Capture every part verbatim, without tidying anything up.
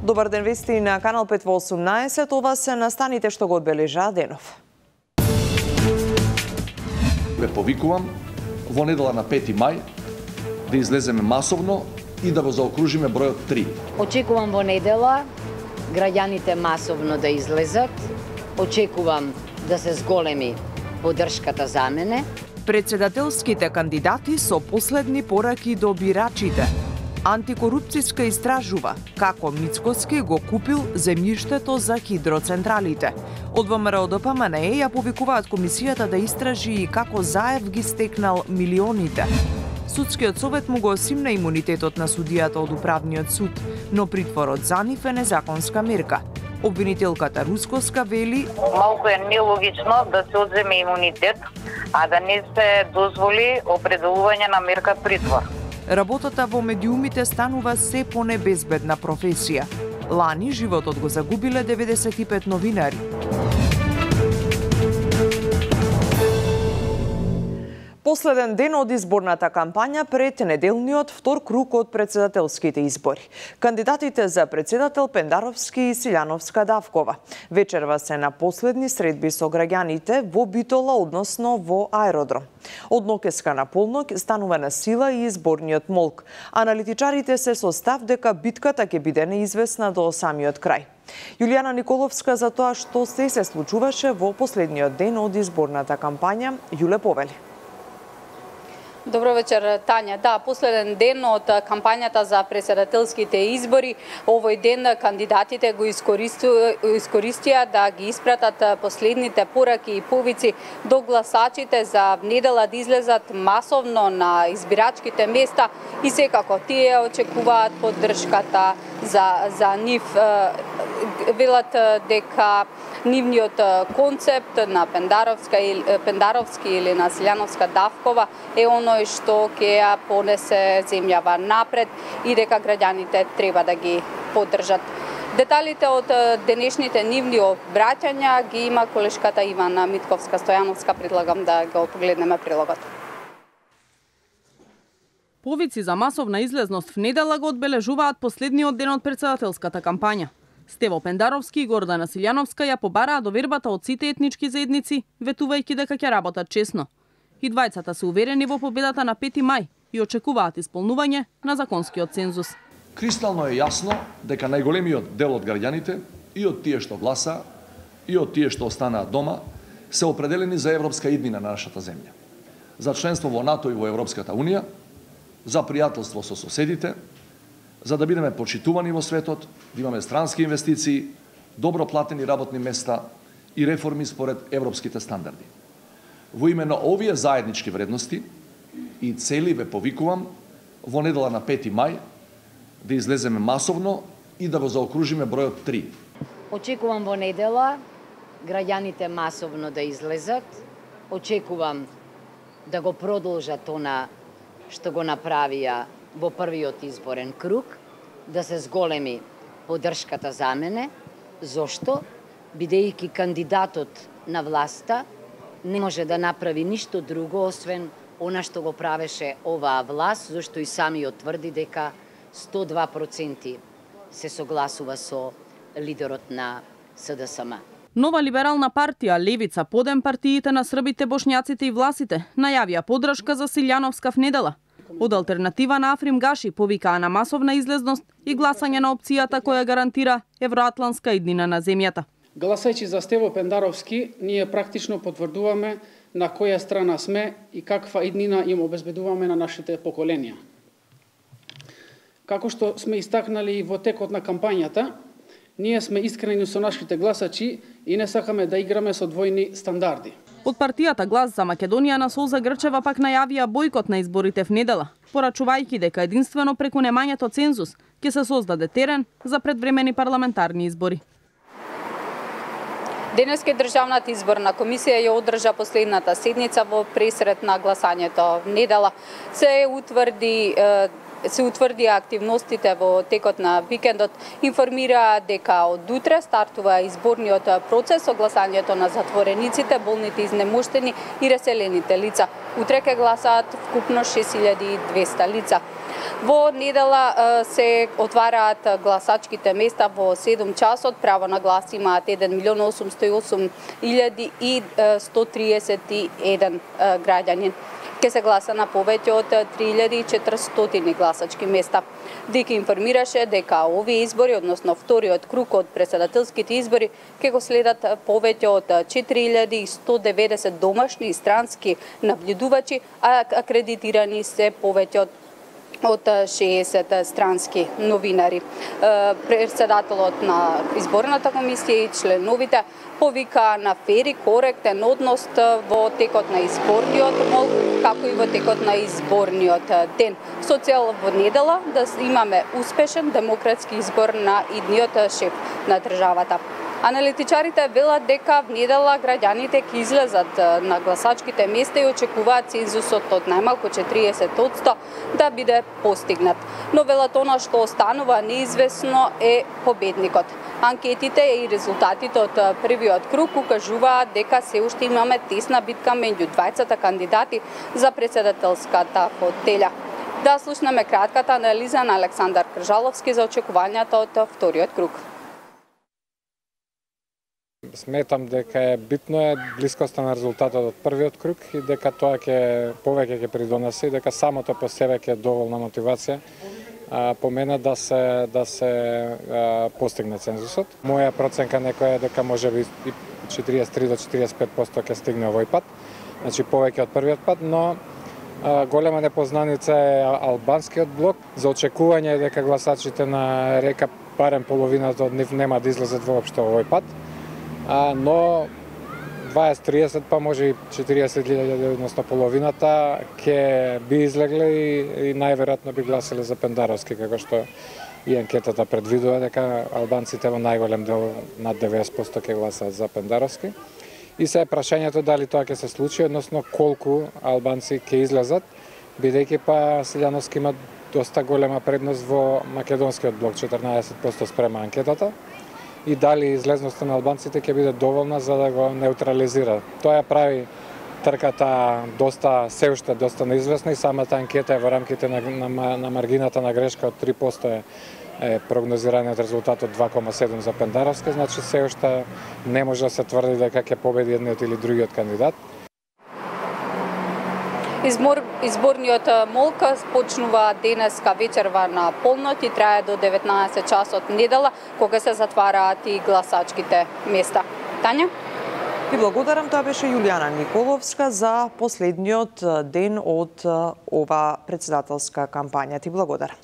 Добар ден, вести на Канал пет во осумнаесет. Ова се настаните што го одбележаа денов. Ве повикувам во недела на пети мај да излеземе масовно и да го заокружиме бројот три. Очекувам во недела граѓаните масовно да излезат. Очекувам да се зголеми поддршката за мене. Председателските кандидати со последни пораки до бирачите. Антикорупцијска истражува како Мицкоски го купил земјиштето за хидроцентралите. Од ВМРО до ПМНЕ ја повикуваат комисијата да истражи и како Заев ги стекнал милионите. Судскиот совет му го осимна имунитетот на судијата од управниот суд, но притворот за нив е незаконска мерка. Обвинителката Рускоска вели: малку е нелогично да се одземе имунитет, а да не се дозволи определување на мерка притвор. Работата во медиумите станува се понебезбедна професија. Лани животот го загубиле деветдесет и пет новинари. Последен ден од изборната кампања пред неделниот втор круг од председателските избори. Кандидатите за председател Пендаровски и Силјановска Давкова вечерва се на последни средби со граѓаните во Битола, односно во аеродром. Од нокеска на полнок станува на сила и изборниот молк. Аналитичарите се со став дека битката ќе биде неизвестна до самиот крај. Јулијана Николовска за тоа што се се случуваше во последниот ден од изборната кампања, Јуле повели. Добро вечер, Тања. Да, последен ден од кампањата за председателските избори. Овој ден кандидатите го искористија да ги испратат последните пораки и повици до гласачите за недела да излезат масовно на избирачките места и секако тие очекуваат поддршката за, за нив. Велат дека нивниот концепт на Пендаровска, Пендаровски или на Силјановска Давкова е оној што ќе ја понесе земјава напред и дека граѓаните треба да ги поддржат. Деталите од денешните нивни обраќања ги има колешката Ивана Митковска-Стојановска. Предлагам да го погледнеме прилогот. Повици за масовна излезност в недела го одбележуваат последниот ден од председателската кампања. Стево Пендаровски и Гордана Силјановска ја побараа довербата од сите етнички заедници, ветувајќи дека ќе работат честно. И двајцата се уверени во победата на пети мај и очекуваат исполнување на законскиот цензус. Кристално е јасно дека најголемиот дел од граѓаните, и од тие што гласа, и од тие што останаат дома, се определени за европска иднина на нашата земја. За членство во НАТО и во Европската Унија, за пријателство со соседите, за да бидеме почитувани во светот, да имаме странски инвестиции, добро платени работни места и реформи според европските стандарди. Во име на овие заеднички вредности и цели ве повикувам во недела на пети мај да излеземе масовно и да го заокружиме бројот три. Очекувам во недела граѓаните масовно да излезат. Очекувам да го продолжат она што го направија во првиот изборен круг, да се зголеми поддршката за мене. Зошто? Бидејќи кандидатот на власта не може да направи ништо друго освен она што го правеше оваа власт, зашто и самиот тврди дека сто и два проценти се согласува со лидерот на СДСМ. Нова либерална партија Левица, подем партиите на србите, бошњаците и власите, најавија поддршка за Силјановска в недела. Од алтернатива на Африм Гаши повикаа на масовна излезност и гласање на опцијата која гарантира евроатланска иднина на земјата. Гласајќи за Стево Пендаровски, ние практично потврдуваме на која страна сме и каква иднина им обезбедуваме на нашите поколенија. Како што сме истакнали и во текот на кампањата, ние сме искрени со нашите гласачи и не сакаме да играме со двојни стандарди. Од партијата Глас за Македонија на Солза Грчева пак најавија бојкот на изборите в недела, порачувајќи дека единствено преку немањето цензус ќе се создаде терен за предвремени парламентарни избори. Денеска Државната изборна комисија ја одржа последната седница во пресред на гласањето в недела. Се утврди се утврдија активностите во текот на викендот, информира дека од утре стартува изборниот процес со гласањето на затворениците, болните, изнемоштени и реселените лица. Утре ќе гласаат вкупно шест илјади и двесте лица. Во недела се отвараат гласачките места во седум часот. Право на глас имаат еден милион осумстотини и осум илјади и сто триесет и еден граѓани. Ке се гласа на повеќе од три илјади и четиристотини гласачки места. ДЕК информираше дека овие избори, односно вториот круг од претседателските избори, ке го следат повеќе од четири илјади и сто деветдесет домашни и странски набљудувачи, а акредитирани се повеќе од од шеесет странски новинари. Председателот на изборната комисија и членовите повика на фер и коректен однос во текот на изборниот мол, како и во текот на изборниот ден. Со цел во недела да имаме успешен демократски избор на идниот шеф на државата. Аналитичарите велат дека в недела граѓаните ќе излезат на гласачките места и очекуваат цензусот од најмалку четириесет одсто да биде постигнат. Но велат она што останува неизвестно е победникот. Анкетите и резултатите од првиот круг укажуваат дека се уште имаме тесна битка меѓу двајцата кандидати за претседателската фотелја. Да слушнеме кратката анализа на Александар Кржаловски за очекувањата од вториот круг. Сметам дека е битно е блискоста на резултатот од првиот круг и дека тоа ќе повеќе ќе придонесе и дека самото по себе ќе е доволна мотивација а, по мене да се да се а, постигне цензусот. Моја проценка некоја е дека можеби четириесет и три до четириесет и пет одсто ќе стигне овој пат, значи повеќе од првиот пат, но а, голема непознаница е албанскиот блок. За очекување е дека гласачите на Река барем половината од нив нема да излезат воопшто овој пат. А, но дваесет триесет па може и четириесет илјади, односно половината ќе би излегле и, и најверојатно би гласиле за Пендаровски, како што и анкетата предвидува дека албанците во најголем дел над деветдесет одсто ќе гласаат за Пендаровски. И се е прашањето дали тоа ќе се случи, односно колку албанци ќе излезат, бидејќи па Силјановски има доста голема предност во македонскиот блок, четрнаесет одсто спрема анкетата. И дали излезноста на албанците ќе биде доволна за да го неутрализира. Тоа ја прави трката доста се уште доста неизвестна и самата анкета е во рамките на, на, на маргината на грешка од три одсто е, е прогнозираниот резултат од два кома седум за Пендаровски, значи се уште не може да се тврди дека ќе победи едниот или другиот кандидат. Избор, изборниот молк почнува денеска вечерва на полнот и трае до деветнаесет часот недела, кога се затвараат и гласачките места. Тања? Ти благодарам, тоа беше Јулијана Николовска за последниот ден од ова претседателска кампања. Ти благодарам.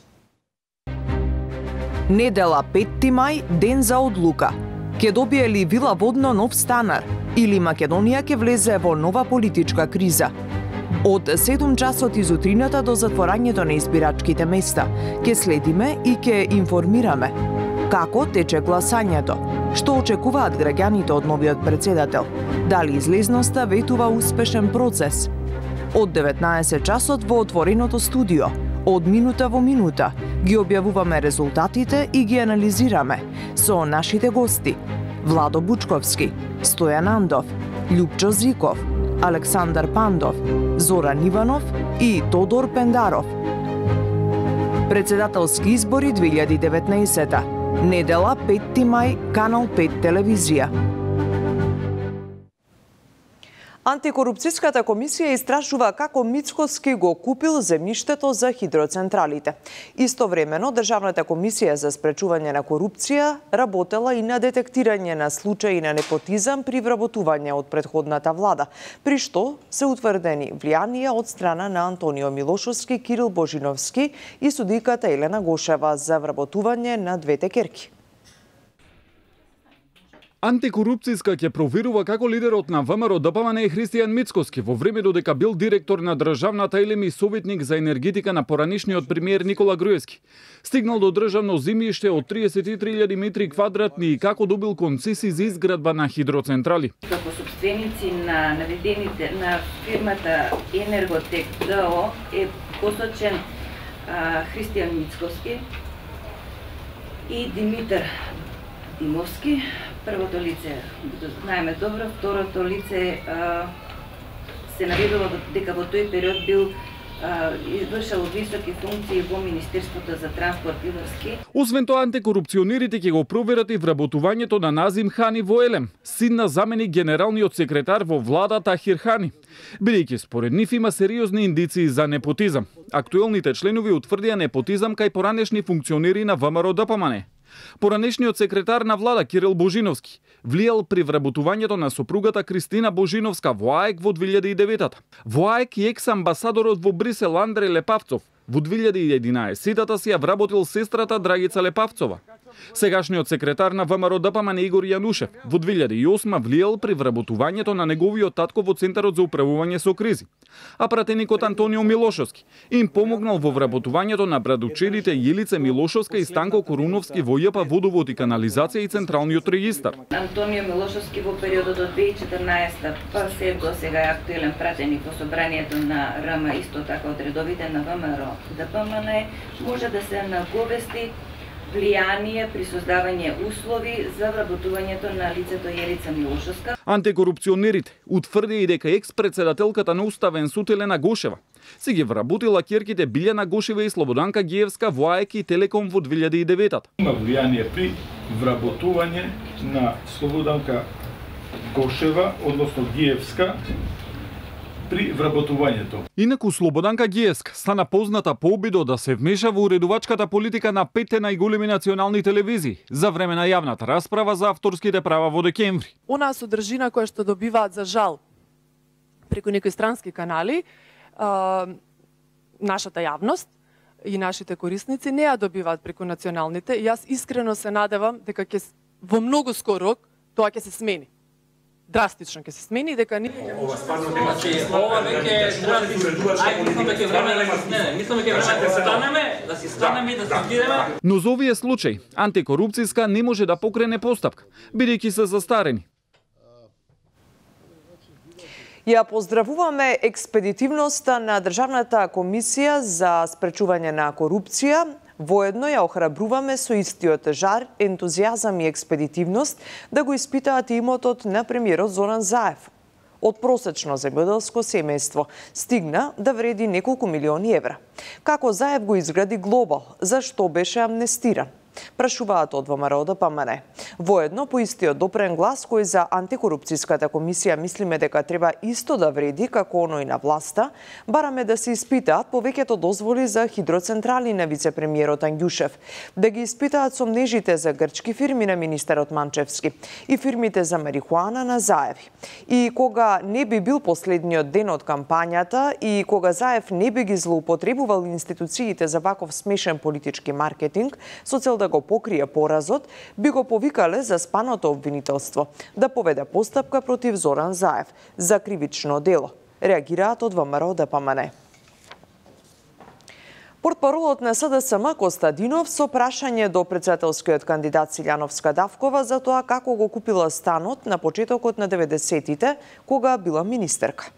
Недела петти мај, ден за одлука. Ке добие ли Вила Водно нов станар или Македонија ќе влезе во нова политичка криза? Од седум часот изутрината до затворањето на избирачките места ќе следиме и ќе информираме како тече гласањето, што очекуваат граѓаните од новиот претседател, дали излезноста ветува успешен процес. Од деветнаесет часот во отвореното студио, од минута во минута, ги објавуваме резултатите и ги анализираме со нашите гости: Владо Бучковски, Стојан Андов, Љупчо Зиков, Александар Пандов, Зоран Иванов и Тодор Пендаров. Претседателски избори две илјади и деветнаесета. Недела петти мај, Канал пет телевизија. Антикорупцијската комисија истражува како Мицкоски го купил земјиштето за хидроцентралите. Истовремено, Државната комисија за спречување на корупција работела и на детектирање на случаи на непотизам при вработување од претходната влада, при што се утврдени влијанија од страна на Антонио Милошовски, Кирил Божиновски и судиката Елена Гошева за вработување на двете керки. Антикорупцијска ќе проверува како лидерот на ВМРО Д П М Н Христијан Мицкоски во време додека бил директор на државната елем и советник за енергетика на поранишниот премиер Никола Груевски. Стигнал до државно земјиште од триесет и три илјади метри квадратни и како добил концесии за изградба на хидроцентрали. Како собственици на наведените на фирмата Енерготек Д О е посочен а, Христијан Мицкоски и Димитар Димовски. Првото лице знаеме добро, второто лице а, се наведува дека во тој период бил извршало високи функции во Министерството за транспорт и врски. Освен тоа, антикорупционерите ќе го проверат и вработувањето на Назим Хани во Елем, син на заменик генералниот секретар во владата Ахир Хани, бидејќи според нив има сериозни индиции за непотизам. Актуелните членови утврдија непотизам кај поранешни функционери на ВМРО-ДПМН. Поранешниот секретар на влада Кирил Божиновски влијал при вработувањето на сопругата Кристина Божиновска во АЕК во две илјади и девета. Во АЕК и екс-амбасадорот во Брисел Андреј Лепавцов во две илјади и единаесета си ја вработил сестрата Драгица Лепавцова. Сегашниот секретар на ВМРО-ДПМН Игор Јанушев во две илјади и осма влијал при вработувањето на неговиот татко во Центарот за управување со кризи, а пратеникот Антонио Милошовски им помогнал во вработувањето на брадучедите Јелице Милошовска и Станко Коруновски во ЈП Водовод и канализација и Централниот регистар. Антонио Милошовски во периодот од две илјади и четрнаесета па се до сега е актуелен пратеник во собранието на РМ, исто така од редовите на ВМРО-ДПМН, може да се наговести влијание при создавање услови за вработувањето на лицето Јелица Милошовска. Антикорупционерите утврдија и дека екс-председателката на Уставен суд Елена Гошева си ги вработила ќерките Билјана Гошева и Слободанка Гиевска во АЕК и Телеком во две илјади и девета. Има влијание при вработување на Слободанка Гошева, односно Гиевска, при вработувањето. Инаку Слободанка Гиевска стана позната по обидот да се вмеша во уредувачката политика на петте најголеми национални телевизии за време на јавната расправа за авторските права во декември. Онаа содржина која што добиваат за жал преку некои странски канали, а, нашата јавност и нашите корисници не ја добиваат преку националните. И јас искрено се надевам дека ќе во многу скор рок тоа ќе се смени. Драстично ќе се смени дека ние ова стварно нема че ова веќе ајде мислам дека време да се смени. Мислам дека време да станеме, да си станеме и да се отидеме. Но за овие случаи антикорупцијска не може да покрене постапка, бидејќи се застарени. Ја поздравуваме експедитивноста на Државната комисија за спречување на корупција. Воедно ја охрабруваме со истиот жар, ентузијазам и експедитивност да го испитаат имотот на премиерот Зоран Заев. Од просечно земјоделско семејство стигна да вреди неколку милиони евра. Како Заев го изгради глобал? Зашто беше амнестиран? Прашуваат од ВМРО-ДПМН. Воедно по истиот допрен глас кој за антикорупцијската комисија мислиме дека треба исто да вреди како оној на власта, бараме да се испитаат повеќето дозволи за хидроцентрали на вице-премиерот Ангјушев, да ги испитаат сомнежите за грчки фирми на министерот Манчевски и фирмите за марихуана на Заеви. И кога не би бил последниот ден од кампањата и кога Заев не би ги злоупотребувал институциите за ваков смешен политички маркетинг со цел да го покрие поразот, би го повикале за спаното обвинителство да поведе постапка против Зоран Заев за кривично дело. Реагираат од ВМРО-ДПМН. Портпаролот на СДСМ Костадинов со прашање до председателскиот кандидат Силјановска Давкова за тоа како го купила станот на почетокот на деветдесетите, кога била министерка.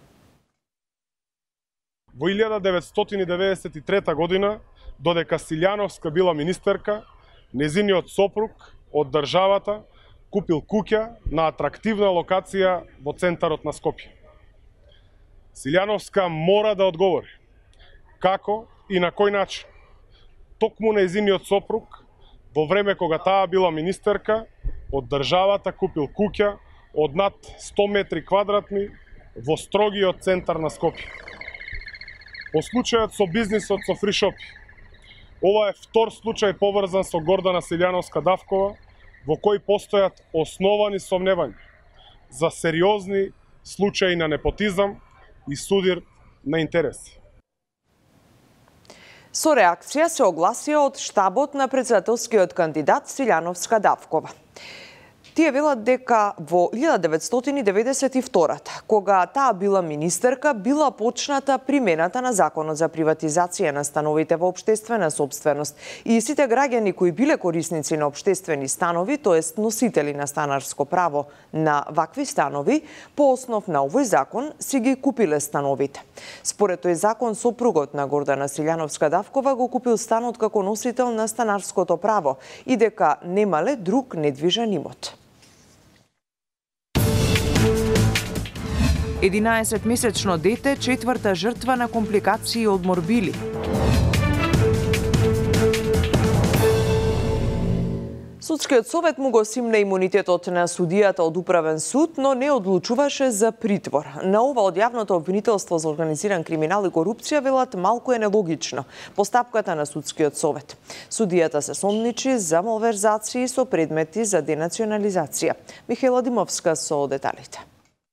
Во илјада деветстотини деветдесет и трета година, додека Силјановска била министерка, незиниот сопруг од државата купил куќа на атрактивна локација во центарот на Скопје. Силјановска мора да одговори како и на кој начин токму незиниот сопруг во време кога таа била министерка од државата купил куќа од над сто метри квадратни во строгиот центар на Скопје. По случајот со бизнисот со фришопи, ова е втор случај поврзан со Гордана Силјановска Давкова, во кој постојат основани сомневања за сериозни случаи на непотизам и судир на интереси. Со реакција се огласија од штабот на председателскиот кандидат Силјановска Давкова. Тие велат дека во илјада деветстотини деветдесет и втората, кога таа била министерка, била почната примената на Законот за приватизација на становите во општествена собственост и сите граѓани кои биле корисници на општествени станови, тоест носители на станарско право на вакви станови, по основ на овој закон си ги купиле становите. Според тој закон, сопругот на Гордана Силјановска Давкова го купил станот како носител на станарското право и дека немале друг недвижен имот. единаесетмесечно дете, четврта жртва на компликации од морбили. Судскиот совет му го симна имунитетот на судијата од управен суд, но не одлучуваше за притвор. На ова од јавното обвинителство за организиран криминал и корупција велат малку е нелогично постапката на судскиот совет. Судијата се сомничи за малверзации со предмети за денационализација. Михаела Димовска со деталите.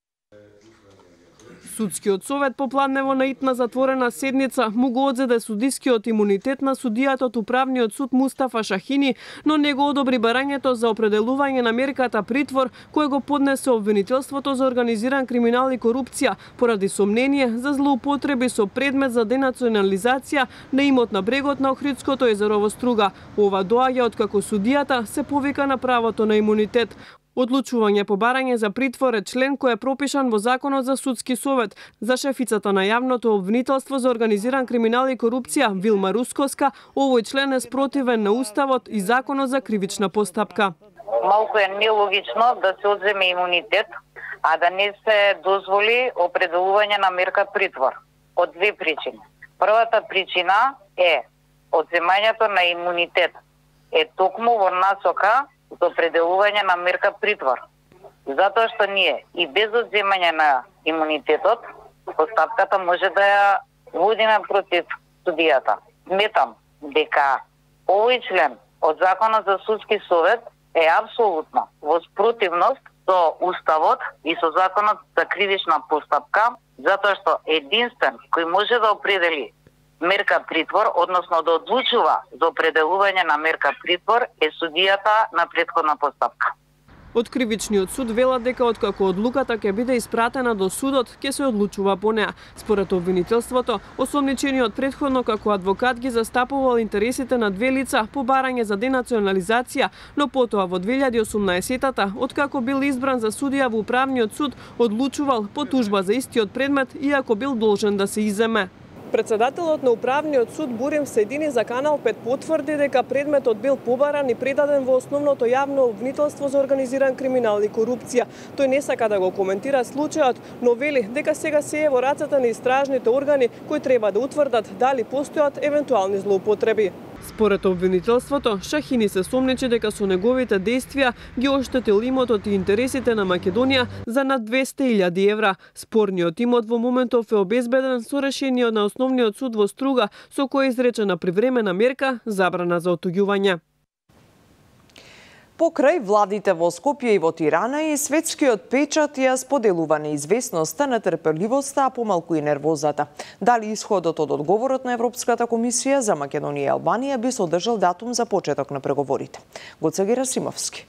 Судскиот совет попладнево на итна затворена седница му го одзеде судискиот имунитет на судијата од управниот суд Мустафа Шахини, но не го одобри барањето за определување на мерката притвор кое го поднесе обвинителството за организиран криминал и корупција поради сомнение за злоупотреби со предмет за денационализација на имот на брегот на Охридското езеро во Струга. Ова доаѓа откако судијата се повика на правото на имунитет. Одлучување по барање за притвор е член кој е пропишан во Законот за судски совет. За шефицата на јавното обвинителство за организиран криминал и корупција Вилма Русковска, овој член е спротивен на Уставот и Законот за кривична постапка. Малку е нелогично да се одземе имунитет, а да не се дозволи определување на мерка притвор. Од две причини. Првата причина е одземањето на имунитет е токму во насока за определување на мерка притвор. Затоа што ние и без одземање на имунитетот, постапката може да ја водиме против судијата. Сметам дека овој член од Законот за судски совет е апсолутно во спротивност со Уставот и со Законот за кривична постапка, затоа што единствен кој може да определи мерка притвор, односно да одлучува за определување на мерка притвор, е судијата на претходна постапка. Од кривичниот суд велат дека откако одлуката ќе биде испратена до судот, ќе се одлучува по неа. Според обвинителството, осомничениот претходно како адвокат ги застапувал интересите на две лица по барање за денационализација, но потоа во две илјади и осумнаесетта, откако бил избран за судија во управниот суд, одлучувал по тужба за истиот предмет, иако бил должен да се иземе. Председателот на управниот суд Бурим Седини за Канал пет потврди дека предметот бил побаран и предаден во основното јавно обвинителство за организиран криминал и корупција. Тој не сака да го коментира случајот, но вели дека сега се е во рацете на истражните органи кои треба да утврдат дали постојат евентуални злоупотреби. Според обвинителството, Шахини се сомнечи дека со неговите действија ги оштетил имотот и интересите на Македонија за над двесте илјади евра. Спорниот имот во моментов е обезбеден со решение на Основниот суд во Струга, со кој е изречена привремена мерка забрана за отуѓување. Покрај владите во Скопје и во Тирана и светскиот печат ја споделува неизвестноста, нетрпеливоста, а помалку и нервозата. Дали исходот од одговорот на Европската комисија за Македонија и Албанија би се одржал датум за почеток на преговорите? Гоце Герасимовски.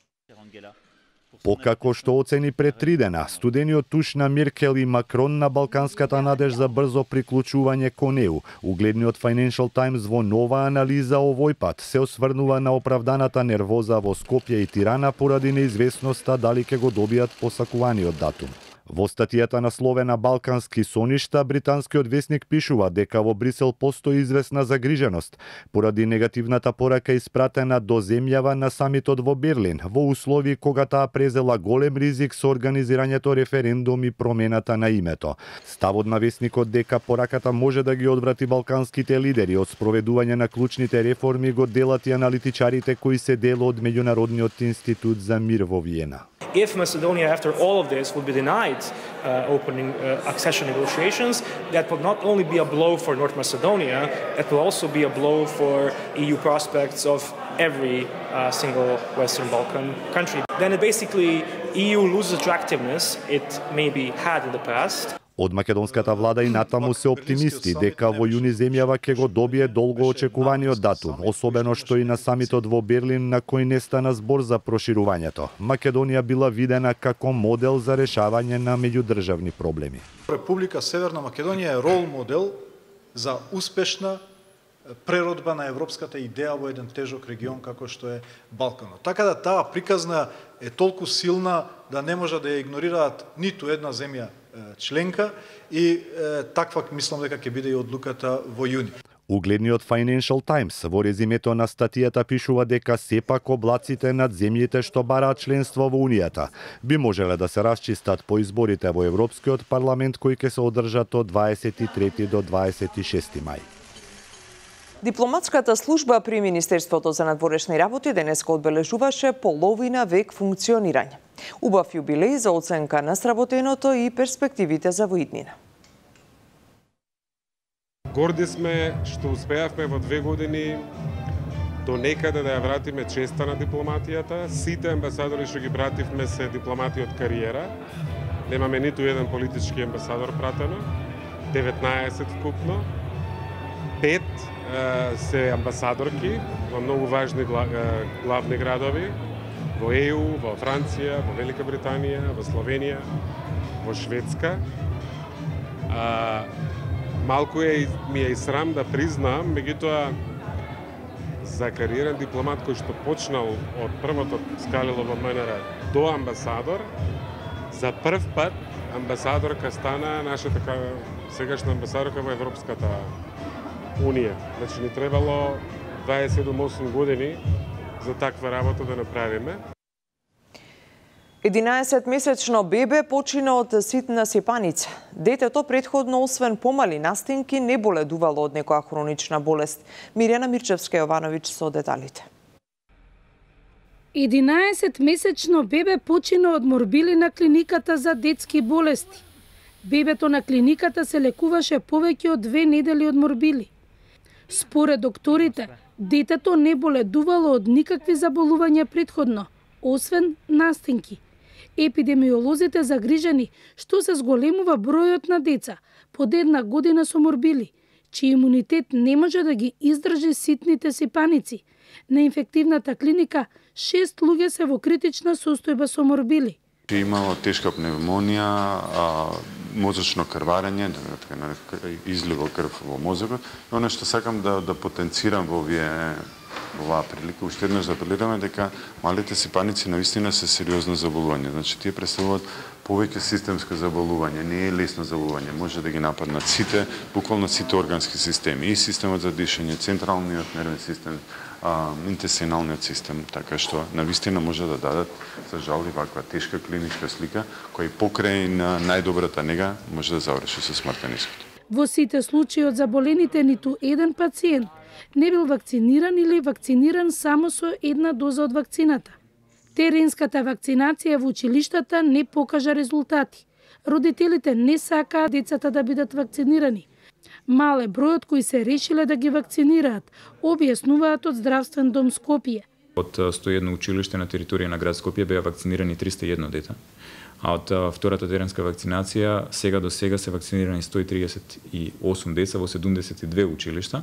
Покако што оцени пред три дена, студениот туш на Меркел и Макрон на балканската надеж за брзо приклучување кон Е У, угледниот Financial Times во нова анализа овој пат се осврнува на оправданата нервоза во Скопје и Тирана поради неизвестноста дали ќе го добијат посакуваниот датум. Во статијата насловена Балкански соништа, британскиот весник пишува дека во Брисел постои известна загриженост поради негативната порака испратена до земјава на самитот во Берлин, во услови кога таа презела голем ризик со организирањето референдум и промената на името. Ставот на весникот дека пораката може да ги одврати балканските лидери од спроведување на клучните реформи го делат и аналитичарите кои се дел од Меѓународниот институт за мир во Виена. If Macedonia, after all of this, would be denied uh, opening uh, accession negotiations, that would not only be a blow for North Macedonia, it will also be a blow for E U prospects of every uh, single Western Balkan country. Then it basically, E U loses attractiveness it maybe had in the past. Од македонската влада и натаму се оптимисти дека во јуни земјава ќе го добие долго очекуваниот датум, особено што и на самитот во Берлин на кој не стана збор за проширувањето. Македонија била видена како модел за решавање на меѓудржавни проблеми. Република Северна Македонија е рол модел за успешна преродба на европската идеја во еден тежок регион како што е Балканот. Така да таа приказна е толку силна да не може да ја игнорираат ниту една земја членка и е, таква мислам дека ќе биде и одлуката во јуни. Угледниот Financial Times во резимето на статијата пишува дека сепак облаците над земјите што бараат членство во Унијата би можеле да се расчистат по изборите во Европскиот парламент кои ќе се одржат од дваесет и трети до дваесет и шести мај. Дипломатската служба при Министерството за надворешни работи денеска одбележуваше половина век функционирање. Убав јубилеј за оценка на сработеното и перспективите за воиднина. Горди сме што успеавме во две години до некаде да ја вратиме честа на дипломатијата. Сите амбасадори што ги пративме се дипломати од кариера. Немаме ниту еден политички амбасадор пратено. деветнаесет вкупно. Пет е, се амбасадорки во многу важни главни градови. Во Е У, во Франција, во Велика Британија, во Словенија, во Шведска. А, малку е, ми е и срам да признам, меѓутоа за кариерен дипломат кој што почнал од првото скалило во М Н Р до амбасадор, за прв пат амбасадорка стана нашата сегашна амбасадорка во Европската Унија. Значи ни требало дваесет и седум осум години за таква работа да направиме. единаесетмесечно бебе почина од ситна сепаница. Детето претходно, освен помали настинки, не боледувало од некоја хронична болест. Мирјана Мирчевска-Јовановиќ со деталите. единаесетмесечно бебе почина од морбили на клиниката за детски болести. Бебето на клиниката се лекуваше повеќе од две недели од морбили. Според докторите, детето не боледувало од никакви заболувања претходно, освен настинки. Епидемиолозите загрижени што се зголемува бројот на деца под една година со морбили, чиј имунитет не може да ги издржи ситните сипаници. На инфективната клиника шест луѓе се во критична состојба со морбили. Имало тешка пневмонија, мозочно крварење, изливо крв во мозокот. И оно што сакам да, да потенцирам во овие оваа прилика, уште еднаш да апелираме дека малите сипаници навистина се сериозно заболување. Значи тие представуваат повеќе системско заболување, не е лесно заболување. Може да ги нападнат сите, буквално сите органски системи, и системот за дишење, централниот нервен систем, а, интестиналниот систем, така што навистина може да дадат за жал и ваква тешка клиничка слика која покрај на најдобрата нега може да заврши со смртен исход. Во сите случаи од заболените ниту еден пациент не бил вакциниран или вакциниран само со една доза од вакцината. Теренската вакцинација во училиштата не покажа резултати. Родителите не сакаат децата да бидат вакцинирани. Мал е бројот кои се решиле да ги вакцинираат, објаснуваат од Здравствен дом Скопје. Од сто и едно училиште на територија на град Скопје беа вакцинирани триста и едно дета, а од втората теренска вакцинација сега до сега се вакцинирани сто и триесет и осум деца во седумдесет и две училишта.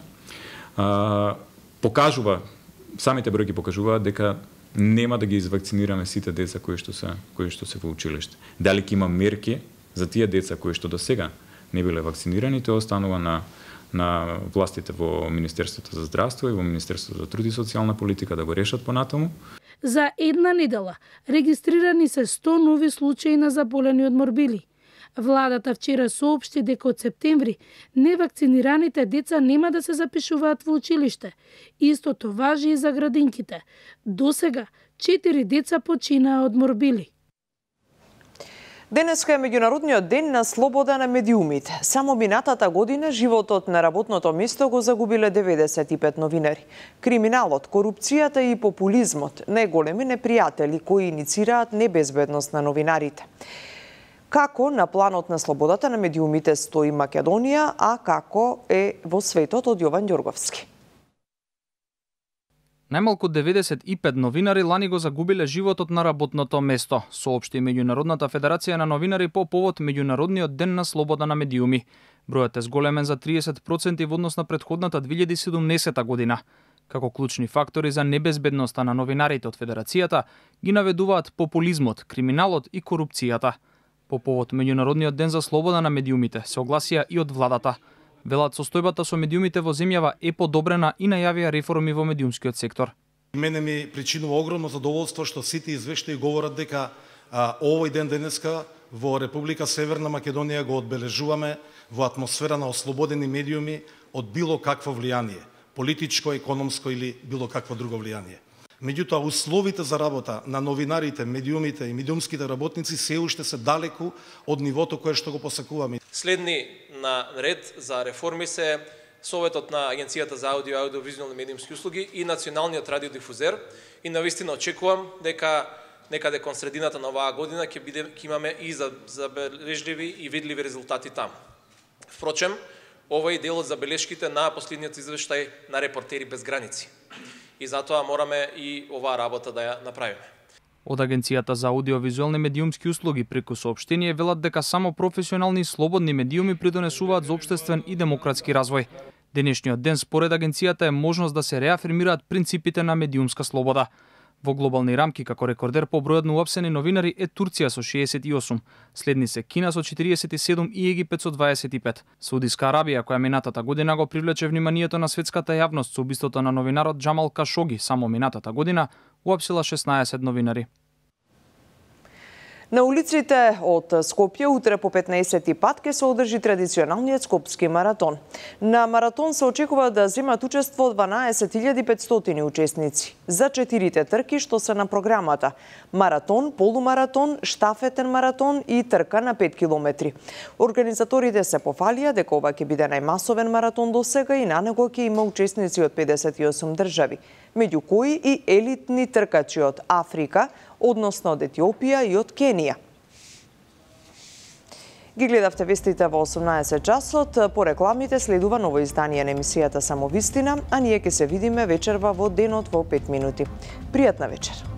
А, покажува, самите бројки покажуваат дека нема да ги извакцинираме сите деца кои што се кои што се во училиште. Дали ќе има мерки за тие деца кои што до сега не биле вакцинирани, тоа останува на на властите во Министерството за здравство и во Министерството за труд и социјална политика да го решат понатаму. За една недела регистрирани се сто нови случаи на заболени од морбили. Владата вчера соопшти дека од септември невакцинираните деца нема да се запишуваат во училиште. Истото важи и за градинките. До сега четири деца починаа од морбили. Денеска е меѓународниот ден на слобода на медиумите. Само минатата година животот на работното место го загубиле деветдесет и пет новинари. Криминалот, корупцијата и популизмот најголеми непријатели кои иницираат небезбедност на новинарите. Како на планот на слободата на медиумите стои Македонија, а како е во светот, од Јован Ѓорговски. Најмалку деветдесет и пет новинари лани го загубиле животот на работното место, соопшти Меѓународната федерација на новинари по повод Меѓународниот ден на слобода на медиуми. Бројот е зголемен за тридесет проценти во однос на претходната две илјади и седумнаесета година. Како клучни фактори за небезбедноста на новинарите од федерацијата ги наведуваат популизмот, криминалот и корупцијата. По повод Меѓународниот ден за слобода на медиумите се огласија и од владата. Велат состојбата со медиумите во земјава е подобрена и најавија реформи во медиумскиот сектор. Мене ми причинува огромно задоволство што сите извештаи говорат дека а, овој ден денеска во Република Северна Македонија го одбележуваме во атмосфера на ослободени медиуми, од било какво влијание, политичко, економско или било какво друго влијание. Меѓутоа, условите за работа на новинарите, медиумите и медиумските работници се уште се далеку од нивото кое што го посакуваме. Следни на ред за реформи се Советот на Агенцијата за аудио и аудиовизуални медиумски услуги и Националниот радиодифузер, и навистина очекувам дека некаде кон средината на оваа година ќе биде ќе имаме и забележливи и видливи резултати таму. Впрочем, ова е дел од забелешките на последниот извештај на Репортери без граници. И затоа мораме и оваа работа да ја направиме. Од Агенцијата за аудиовизуални медиумски услуги преку соопштение велат дека само професионални и слободни медиуми придонесуваат за општествен и демократски развој. Денешниот ден според агенцијата е можност да се реафирмираат принципите на медиумска слобода. Во глобални рамки, како рекордер по бројот на уапсени новинари е Турција со шеесет и осум, следни се Кина со четириесет и седум и Египет со дваесет и пет. Саудиска Арабија, која минатата година го привлече вниманието на светската јавност со убиството на новинарот Џамал Кашоги, само минатата година уапсила шеснаесет новинари. На улиците од Скопје утре по петнаесети пат ќе се одржи традиционалниот скопски маратон. На маратон се очекува да земат учество дванаесет илјади и петстотини учесници за четирите трки што се на програмата: маратон, полумаратон, штафетен маратон и трка на пет километри. Организаторите се пофалија дека ова ќе биде најмасовен маратон до сега и на него ќе има учесници од педесет и осум држави, меѓу кои и елитни тркачи од Африка, односно од Етиопија и од Кенија. Ги гледавте вестите во осумнаесет часот. По рекламите следува ново издание на емисијата Само вистина, а ние ќе се видиме вечерва во денот во пет минути. Пријатна вечер.